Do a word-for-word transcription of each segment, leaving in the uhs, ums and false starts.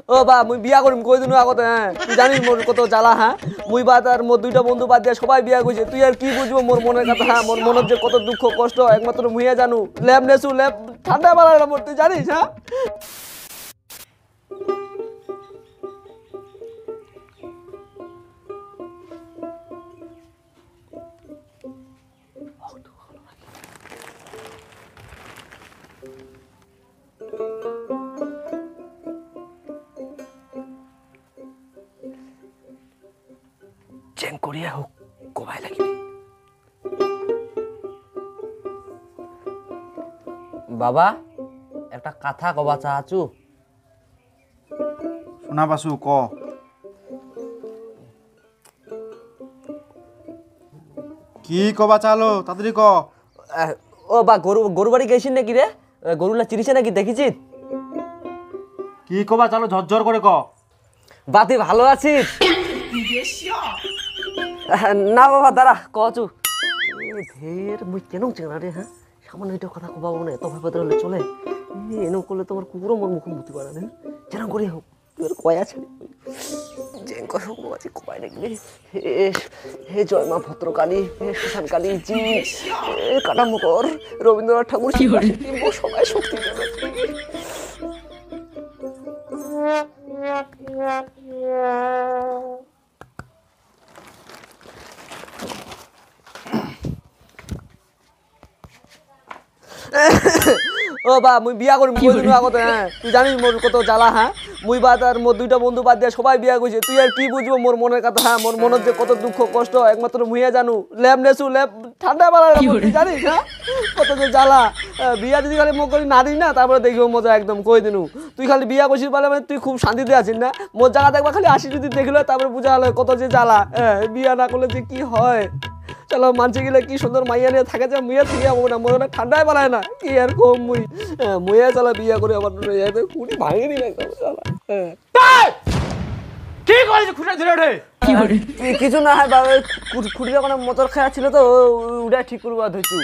ও বা মুই বিয়া করিম কই দিন আগতে হ্যাঁ তুই জানিস মোর কত জ্বালা হ্যাঁ মুই বাদ আর মোর দুইটা বন্ধু বাদ দিয়া সবাই বিয়া কইছে তুই আর কি বুঝবো মোর মনের কথা হ্যাঁ মোর মনের যে কত দুঃখ কষ্ট একমাত্র মুইয়া জানু ল্যাব নেছু ল্যাব ঠান্ডা বাড়ায় না মোর তুই জানিস হ্যাঁ চেন করিয়া হোক কোবাই লাগিবি বাবা একটা কথা কবা চাচু শোনা পাছু ক কি কবা চালো তাড়াতাড়ি ক ও বা গরু গরু বাড়ি গেছিস নাকি রে গরুলা চিরিছে নাকি দেখিছিস কি কবা চালো ঝরঝর করে ক বাতি ভালো আছিস না বাবা দাঁড়া কচু ঢের মুই কেন চেনা রে হ্যাঁ সামান্য এটা কথা কবাবো না এত ভাবে হলে চলে এনে করলে তোমার কুকুরও মোর মুখোমুখি পারে না যেরকম করে হোক তুই কয় আছে জেন কয় হোক আছে কয় দেখবি হে জয় মা ভদ্রকালী হে শ্মশান কালী জি হে কাটা মকর রবীন্দ্রনাথ ঠাকুর কি সবাই শক্তি দেবে ও বা মুই বিয়া করিম কই দিন আগতে হ্যাঁ তুই জানিস মোর কত জ্বালা হ্যাঁ মুই বাদ আর মোর দুইটা বন্ধু বাদ দিয়া সবাই বিয়া কইছে তুই আর কি বুঝবো মোর মনের কথা হ্যাঁ মোর মনের যে কত দুঃখ কষ্ট একমাত্র মুইয়া জানু ল্যাব নেছু ল্যাব ঠান্ডা বাড়ায় না তুই জানিস হ্যাঁ কত যে জ্বালা বিয়া যদি খালি মোক করি না দিস না তারপরে দেখিও মজা একদম কই দিনু তুই খালি বিয়া কইছিস বলে মানে তুই খুব শান্তিতে আছিস না মোর জায়গা দেখবা খালি আসি যদি দেখলো তারপরে বুঝা হলো কত যে জ্বালা হ্যাঁ বিয়া না করলে যে কি হয় চলো মানছে গেলে কি সুন্দর মাইয়া নিয়ে থাকে যে মুইয়া থেকে যাবো না মনে ঠান্ডায় বাড়ায় না কি আর কম মুই মুইয়া চালা বিয়া করে আবার কুড়ি ভাঙে নি কি করেছে খুঁটে ধরে ওঠে কিছু না হয় বাবা খুঁটি যখন মোটর খাওয়া ছিল তো ওটা ঠিক করবা ধরছু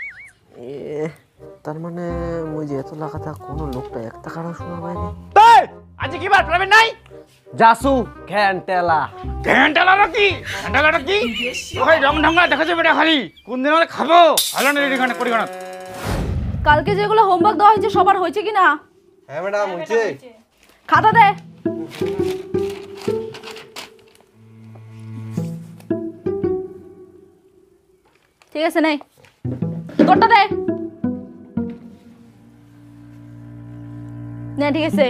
তার মানে মুই যে এত লাগাতা কোনো লোকটা এক টাকারও শোনা পাইনি আজ কি বার প্রাইভেট নাই জাসু ঘ্যান্টেলা ঘ্যান্টেলা নাকি ঘ্যান্টেলাটা কি ওই রং ঢঙ্গা দেখাছে বেটা খালি কোন দিন আমরা খাবো ভালো না রেডি করে পরিগণা কালকে যেগুলো হোমওয়ার্ক দেওয়া হয়েছে সবার হয়েছে কি না হ্যাঁ ম্যাডাম হয়েছে খাতা দে ঠিক আছে নাই তোরটা দে না ঠিক আছে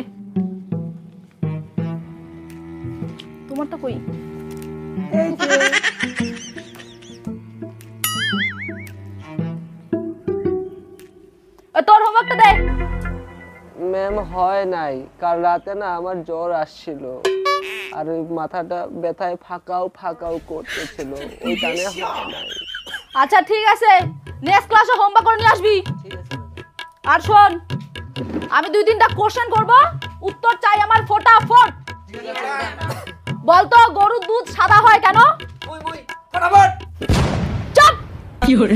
তোমারটা কই এই যে তোর হোমওয়ার্কটা দে ম্যাম হয় নাই কাল রাতে না আমার জ্বর আসছিল আর ওই মাথাটা ব্যথায় ফাঁকাও ফাঁকাও করতেছিল ওই টানে হয় নাই আচ্ছা ঠিক আছে নেক্সট ক্লাসে হোমওয়ার্ক করে নিয়ে আসবি আর শোন আমি দুই তিনটা কোশ্চেন করব উত্তর চাই আমার ফটাফট বলতো গরুর দুধ সাদা হয় কেন মুই মুই ফটাফট চুপ কি করে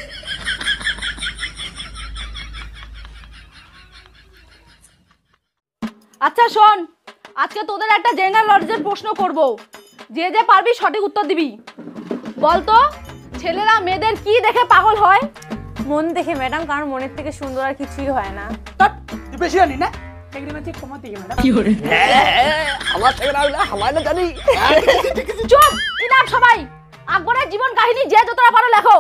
আচ্ছা শোন আজকে তোদের একটা জেনারেল নলেজের প্রশ্ন করব যে যে পারবি সঠিক উত্তর দিবি বলতো ছেলেরা মেয়েদের কি দেখে পাগল হয় মন দেখে ম্যাডাম কারণ মনের থেকে সুন্দর আর কিছুই হয় না তুই বেশি জানি না এগ্রিমেন্ট কমাতে কি ম্যাডাম কি করে আমার থেকে না আমার না জানি চুপ ইনাম সবাই আকবরের জীবন কাহিনী যে যতটা পারো লেখো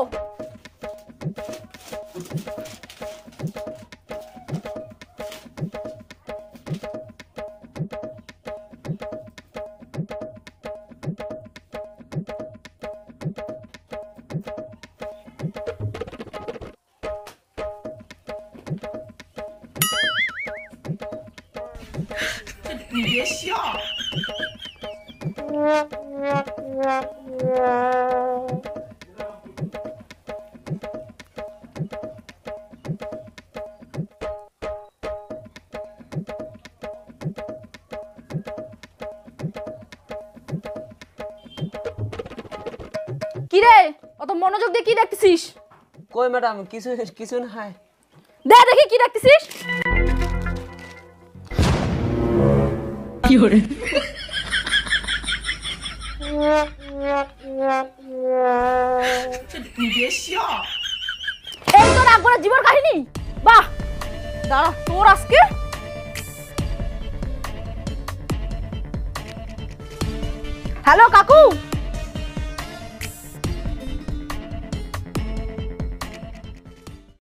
কি রে অত মনোযোগ দিয়ে কি দেখতেছিস কই ম্যাডাম কিছু কিছু না হয় দে দেখি কি দেখতেছিস এই তোর একবারের জীবন কাহিনী, বাহ দাঁড়া তোর আজকে। হ্যালো কাকু,